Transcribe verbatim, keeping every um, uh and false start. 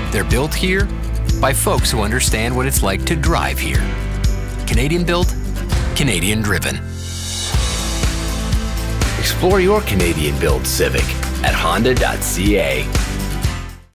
They're built here by folks who understand what it's like to drive here. Canadian built, Canadian driven. Explore your Canadian built Civic at honda dot c a.